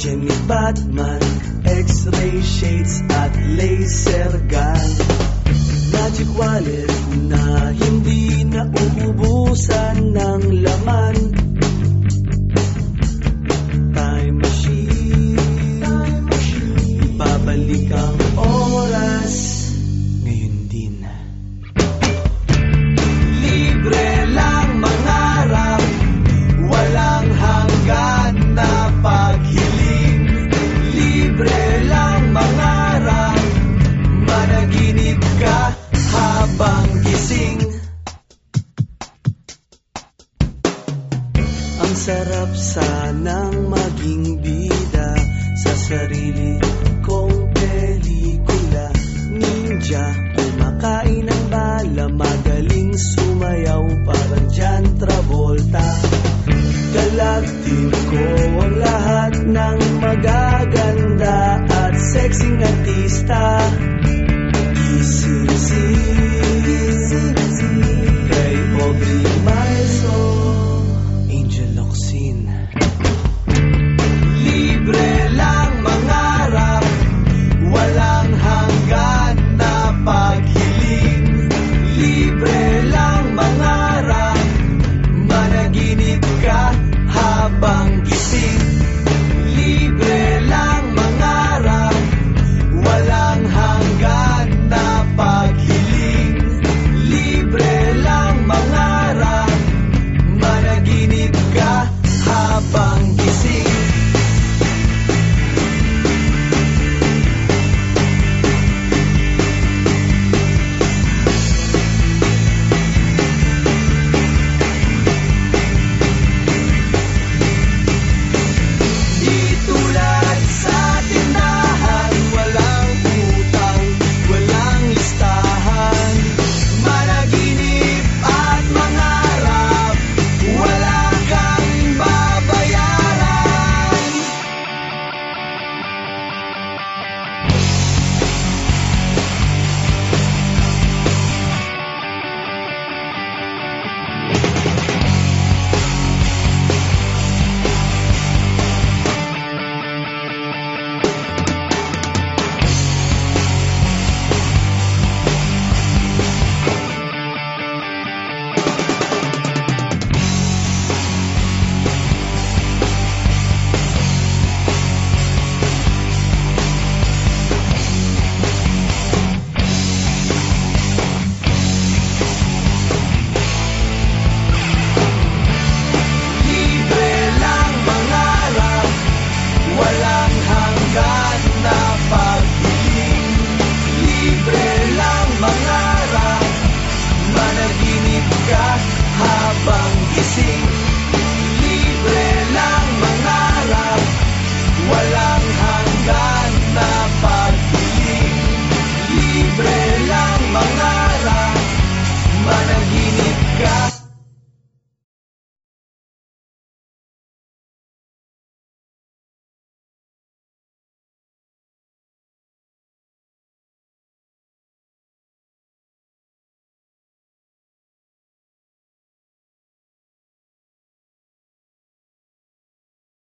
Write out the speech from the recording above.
Gadget ni Batman, X-ray shades at laser gun. Magic wallet na hindi nauubusan ng laman. Time machine, ibabalik ang oras ngayon din. Libre lang mangarap, walang hanggan na paghiling. Libre lang mangarap, managinip ka habang gising. Ang sarap sanang maging bida sa sarili kong pelikula. Ninja, kumakain ng bala, magaling sumayaw parang John Travolta. Galactic ko ang lahat ng magaganda at sexing artista.